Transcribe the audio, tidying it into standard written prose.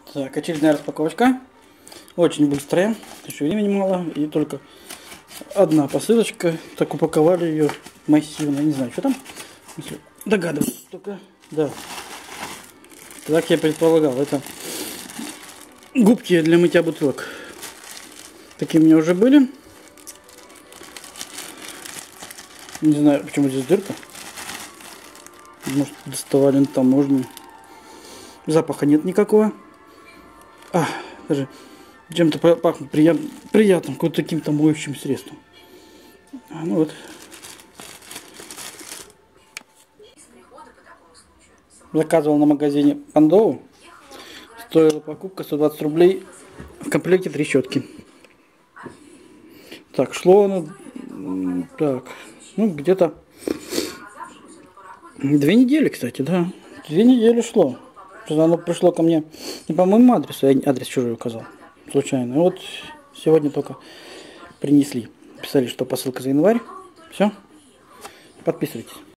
Так, очередная распаковочка. Очень быстрая. Еще времени мало. И только одна посылочка. Так упаковали ее массивно. Не знаю, что там. Если догадываюсь только. Да. Так я предполагал. Это губки для мытья бутылок. Такие у меня уже были. Не знаю, почему здесь дырка. Может, доставали на таможне. Запаха нет никакого. Даже чем-то пахнет приятным, каким-то моющим средством. Ну вот. Заказывал на магазине Пандову. Стоила покупка 120 рублей. В комплекте 3 щетки. Так, шло оно... Так, ну где-то 2 недели, кстати, да. 2 недели шло. Оно пришло ко мне не по моему адресу, я адрес чужой указал. Случайно. И вот сегодня только принесли. Писали, что посылка за январь. Все. Подписывайтесь.